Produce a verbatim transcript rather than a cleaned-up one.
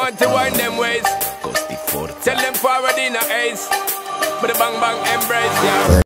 want to wind them ways. Tell them forward in a ace. But the bang bang embrace, yeah.